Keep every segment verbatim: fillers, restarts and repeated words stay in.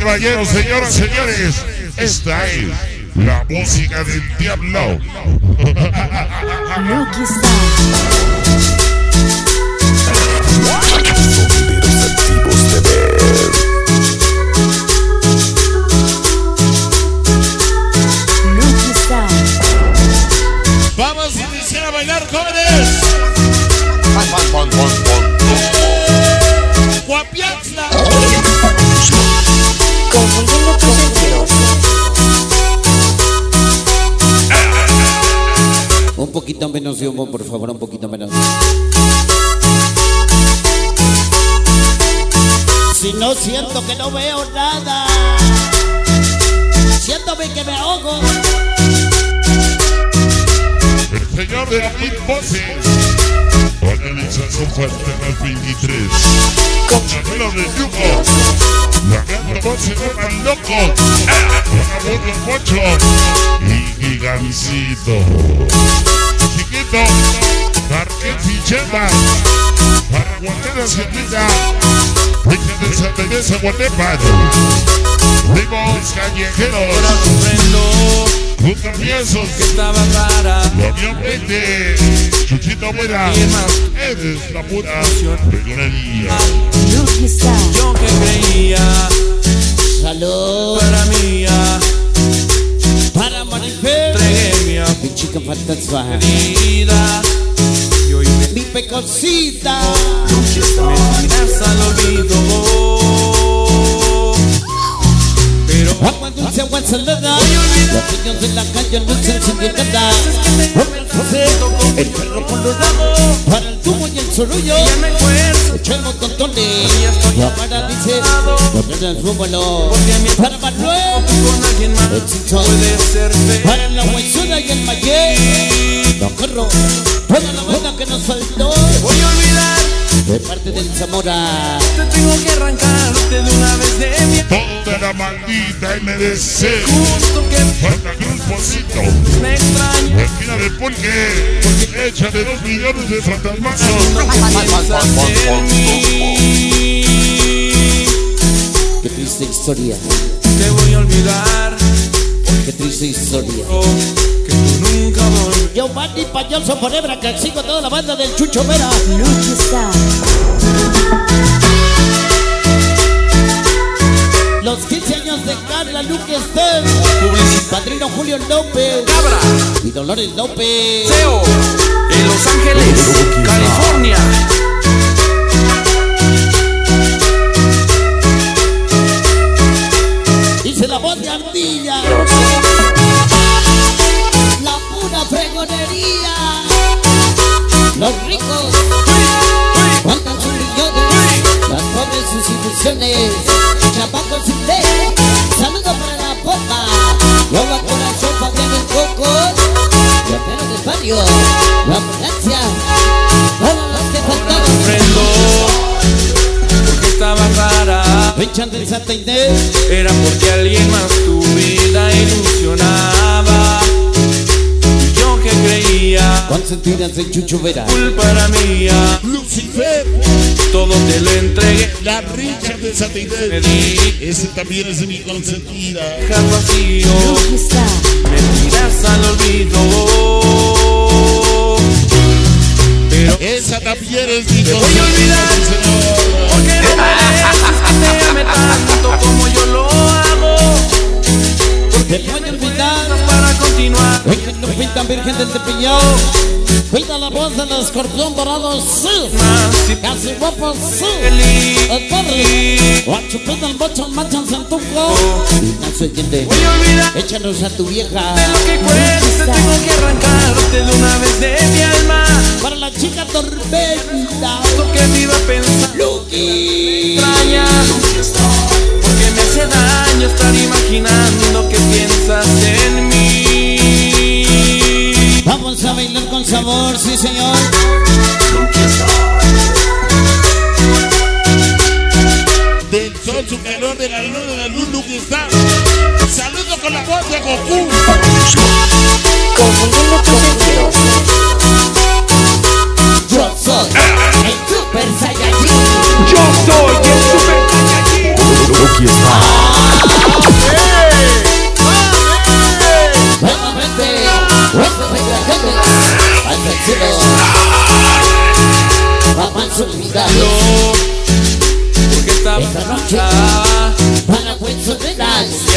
caballeros, señoras, señores, esta es la música del diablo. Lucky Star. Sonideros Activos T V. Lucky Star. Vamos a iniciar a bailar, jóvenes. Guapiaxla. Confundiendo tus sentidos. Un poquito menos de humo, por favor, un poquito menos. Si no siento que no veo nada, siéntome que me ahogo. El señor de las mil voces. Organización Fraternal veintitrés. Con Camilo de Yugo. La gran voz se vuelvan locos. Una voz de Pocho. Y Gigancito. Chiquito. Marqués y Chema. Para Guantera Semilla. Virgen de Santa Inés a Guatemala. Vimos callejeros. Ahora comprendo Un travieso que estaba rara. La Unión veinte, Chuchito Buena, eres la pura pegonería. Lucky Star. Yo que creía Salud para mía, para Marifer, entregué mi mi chica fantasma, vida. Y hoy me mi pecosita. miras al olvido. Pero Agua dulce, agua salada. Los niños de la calle no se encienden nada. El perro colorado para el tubo y el sorullo. ya me esfuerzo. Echemos contones. La mara dice, no te súbalo. Para Manuel, Con alguien más el chichón. puede ser feliz. Para la huesuda y el mayé. Don Carro, toda la banda que nos faltó. Voy a olvidar, De parte del Zamora. te tengo que arrancarte de una vez de mi Toda la maldita M D C. gusto que Santa Cruz Pocito. me extraña. Esquina de Pulque. Hecha de dos millones de fantasmazos. Piensas en mí. Qué triste historia. Te voy a olvidar, Qué triste historia. oh, que tú nunca volverás. Giovanni Payaso Forever, que sigo toda la banda del Chucho Vera. Lucky Star. Los quince años de Carla Luque Estel. Padrino Julio López. Cabra, Y Dolores López. Teo, en Los Ángeles, California. Dice la voz de Ardilla. La pura fregonería. Los ricos cuentan sus millones. Las pobres sus ilusiones. Chapacos sin ley. Saludo para la popa. Loba corazón, Fabián el Coco. Guerrero del barrio. La ambulancia. Todos los que faltaban. Comprendo, porque estaba rara. Echan del Santa Inés. Era porque alguien más tu vida ilusionaba. Y yo que creía, Consentidas de Chucho Vera. culpa era mía. Lucifer. Todo te lo entregué. La Richard de Santa Me Inés. di Ese también es mi consentida. dejar vacío. Lucky Star. Me tiras al olvido. Pero Esa también es mi voy a consentida. olvidar, porque no mereces que te ame tanto como yo lo hago. Te voy a olvidar. Para continuar, Virgen Lupita, Virgen del Tepiñón. Cuida la voz del escorpión dorado, sí. más si Casi guapo, sí. feliz. El Torri. Guachupita, el bocho, machan, santuco. Y no se entiende. Voy a olvidar Échanos a tu vieja. de lo que cueste, tengo que arrancarte de una vez de mi alma. Para la chica tormenta. Lo que viva pensando Lucky. extraña, porque me hace daño estar imaginando que piensas en mí. Vamos a bailar con sabor, sí señor. Del sol, su calor, de la luna, de la luz, Lucky Star. Saludo con la voz de Goku. Confundiendo tus sentidos. Yo soy el Super Saiyajin. Lucky Star.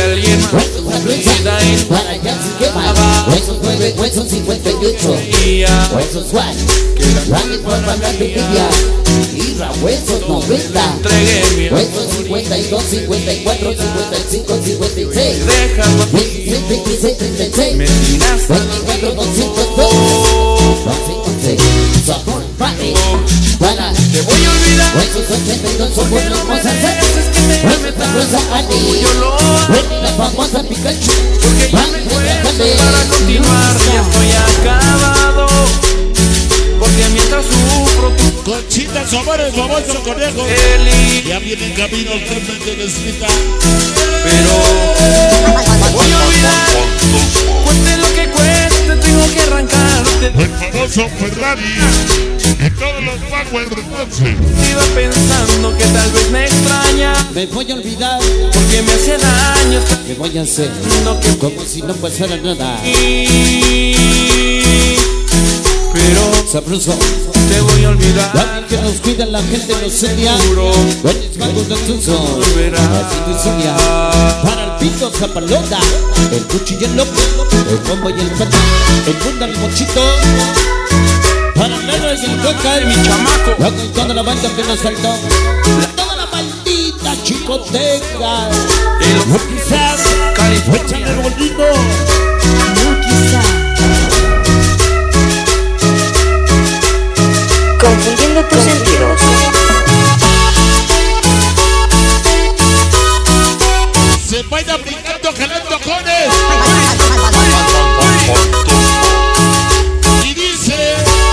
alguien más Huesos tu a cruzar, vida para allá sin quemar. Huesos nueve, huesos cincuenta y ocho. ilusionaba. Huesos Juan, Juanes por pagar pepilla. Irra, huesos noventa. Entregué mi Huesos cincuenta y dos, cincuenta y cuatro, cincuenta y cinco, cincuenta y seis. Déjalo veintiséis, veintiséis, treinta y seis. me tiraste veinticuatro, doscientos dos. doscientos seis. Sabor, vale. Para. Te voy a olvidar. Huesos ochenta y dos, son buenas cosas. Es que me Huesos ames la rosa como Ali. yo lo hago. La famosa Pikachu. Porque ya me esfuerzo para continuar. Ya estoy acabado. Porque mientras sufro tu Conchita Sobores, famoso conejo. feliz. Ya viene en camino realmente necesita. Pero voy a olvidar. Cueste lo que cueste, tengo que arrancarte. El famoso Ferrari. Y todos los Power entonces. Iba pensando que tal vez me extraña. Me voy a olvidar. Porque me hace daño. Me voy a hacer Lo que como si no pasara nada. Pero Sabroso. te voy a olvidar. La que nos cuida la gente no seria. Juro. Para el pito zapalota, el cuchillo, el bombo y el pato, el bunda, el mochito. Para el negro y el coca, Mi chamaco. la con toda la banda que nos saltó. Toda la maldita chicoteca. El No quizás, California. échale el bolito. Lucky Star. Confundiendo tus sentidos. Se vayan brincando, jalando cones. Y dice.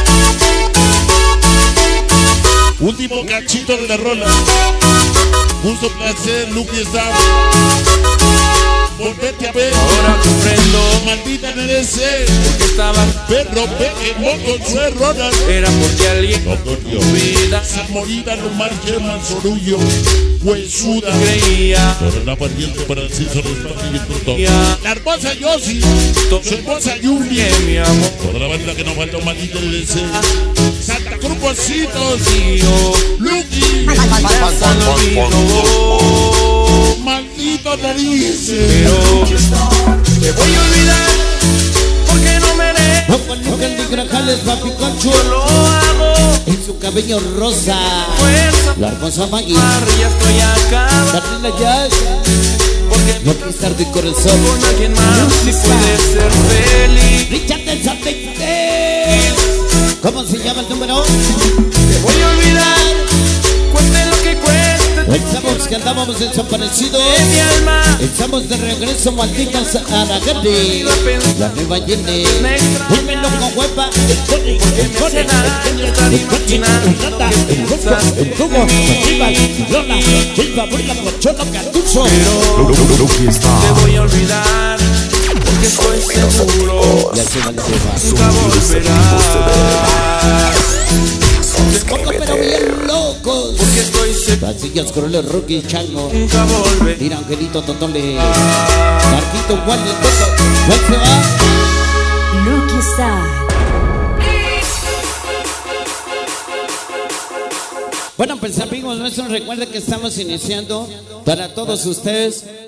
Último cachito de la rola. Gusto, placer, Lucky Star. Volverte a ver. Ahora comprendo Maldita merece. que estaba. Perro Pokémon con su errora. Era porque alguien No corrió. tu vida Zamorita no marche mansorullo. Huesuda. creía. Por la pariente para el César del Partido. Ya. La hermosa Yossi. Su hermosa Yuli. Que mi amor Toda la banda que nos falta maldita le deseo. Santa Cruz Bocitos. tío. Lucky. Ya lo olvidó. Maldito narices. Pero te voy a olvidar. Porque no merezco. No con Lucas ni Grajales, papi Concho. Lo hago. En su cabello rosa. Fuerza. La hermosa Maggie. Ya estoy acá. Carlina Jazz. Porque No quitar de corazón. con alguien más si puedes ser feliz. Richard del Satente. ¿Cómo se llama el número? Te voy a olvidar. Cueste lo que cueste. Pensamos que andábamos desaparecidos. De mi alma. Estamos de regreso, malditas Aragati. La nueva Jenny. Dímelo con huepa. El Tony, el Tony, el Tony, el Cochi, el Rata, el Rosco, el Tubo, Arriba, Lola, Silva, Burla, Cocholo, Cartucho. Lucky Te Star. voy a olvidar. Porque estoy seguro. Ya se va el tema. Nunca volverás. Poco pero bien locos. Porque estoy seguro. Casillas, Corolla, Rocky, Chango. Nunca volverás. Mira, Angelito, Totole. Marquito, Juan, el Toto. ¿Cuál se va? Lucky Star. Bueno, pues amigos nuestros, recuerden que estamos iniciando para todos ustedes